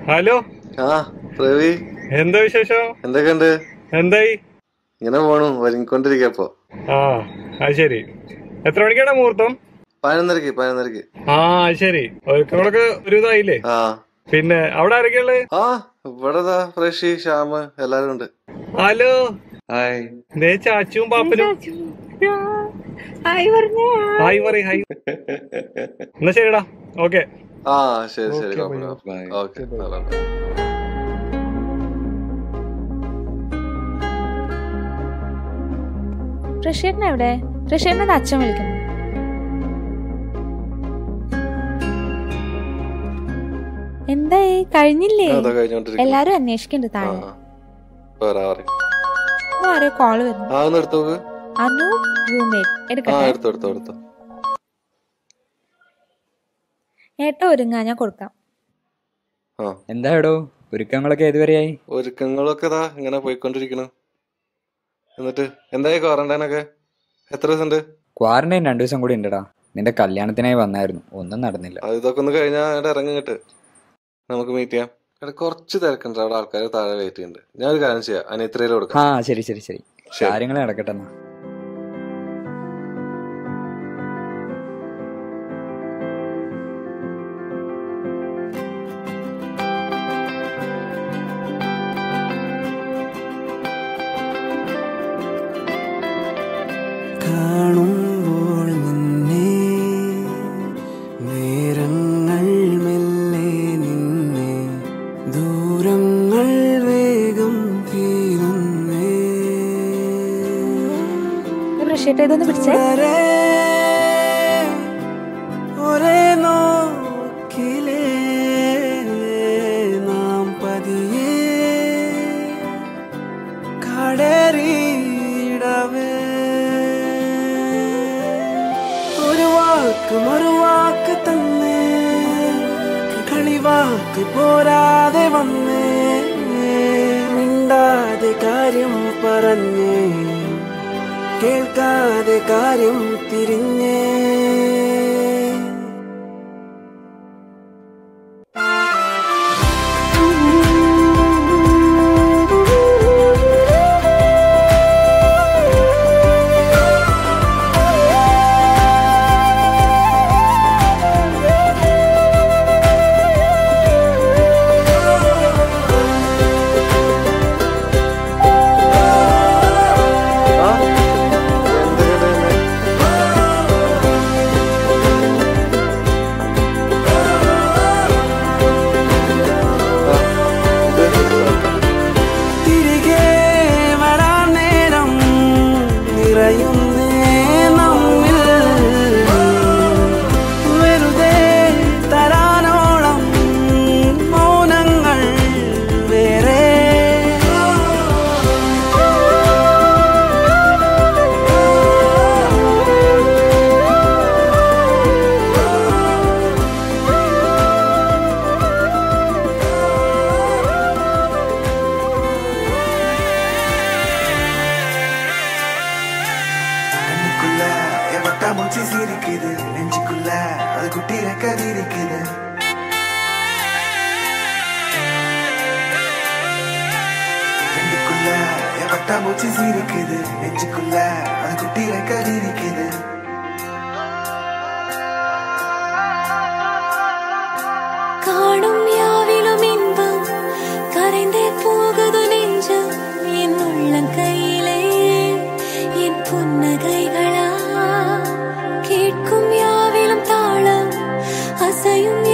Hello. ആ പ്രവി, എന്താ വിശേഷം? എന്തൊക്കെയുണ്ട്? എന്തായി? ഇങ്ങനെ പോണു, ഒരുങ്ങിക്കൊണ്ടിരിക്കപ്പോ. ആ അത് ശരി. എത്ര മണിക്കാണ് മുഹൂർത്തം? 11:30. ആ അത് ശരി. ഒരുക്കങ്ങളൊക്കെ ഒരു ഇതായില്ലേ? ആ പിന്നെ അവിടെ ആരൊക്കെയുള്ളത്? ആ ഇവിടെ ഫ്രഷി, ശ്യാമ് എല്ലാരും ഉണ്ട്. ഹലോ. ഹായ്. ദേ ചാച്ചുവും പാപ്പനും. ഹായ് പറയ്, ഹായ്. എന്നാ ശരിടാ, ഓക്കെ. ആ ശരി ശരി, Okay, കുഴപ്പമില്ല. ഓക്കെ. ഋഷേട്ടൻ എവിടെ? ഋഷേട്ടൻ്റെ അച്ഛൻ വിളിക്കുന്നു. എന്തായി, കഴിഞ്ഞില്ലേ? എല്ലാരും അന്വേഷിക്കുന്നുണ്ട് താഴെ. ആരോ കോള് വരുന്നു. അനൂപ് റൂംമേറ്റ്. എടുക്കട്ടെ. ഏട്ടാ ഒരുങ്ങാ, ഞാൻ കൊടുക്കാം. എന്താടോ ഒരുക്കങ്ങളൊക്കെ ഏതുവരെയായി? ഒരുക്കങ്ങളൊക്കെ ഇങ്ങനെ പോയിക്കൊണ്ടിരിക്കണു. എന്നിട്ട് എന്തായി ക്വാറന്റൈനൊക്കെ? എത്ര ദിവസം ഉണ്ട്? ക്വാറന്റൈൻ 2 ദിവസം കൂടി ഉണ്ടടാ. നിന്റെ കല്യാണത്തിനായി വന്നായിരുന്നു, ഒന്നും നടന്നില്ല. ഇതൊക്കെ ഒന്ന് കഴിഞ്ഞാൽ ഇറങ്ങിട്ട് നമുക്ക് മീറ്റ് ചെയ്യാം. കുറച്ച് തിരക്കുണ്ട്, അവിടെ ആൾക്കാർ താഴെ വെയിറ്റ് ചെയ്യുന്നുണ്ട്. ഞാൻ ഒരു കാര്യം ചെയ്യാം, അനിയത്രയിൽ കൊടുക്കാം. ആ ശരി ശരി ശരി, കാര്യങ്ങൾ നടക്കട്ടെ എന്നാ. കാണുമ്പോൾ നിന്നെ നേരങ്ങൾ മെല്ലെ നിന്നെ ദൂരങ്ങൾ വേഗം തീരുന്നേ. ഇതൊന്ന് പിടിച്ചേ. ഒരേ നോക്കിലേ നാം പതിയെ കടറിയിടവേ. ഒരു വാക്ക് തന്നേ, കളിവാക്ക് പോരാതെ വന്നേ, മിണ്ടാതെ കാര്യം പറഞ്ഞേ, കേൾക്കാതെ കാര്യം തിരിഞ്ഞേ. நெஞ்சுக்குள்ள அது குட்டி ரெக்கது இருக்குது. ரெண்டுக்குள்ள பட்டா மூச்சு சீரிக்குது. நெஞ்சுக்குள்ள அது குட்டி ரெக்கது இருக்குது. காணும் யாவிலும் இன்பம் கரைந்தே போகுது நெஞ்சம். என் உள்ளம் கையிலே என் புன்னகைகளா கேட்கும் யாவிலும் தாளம் அசையும்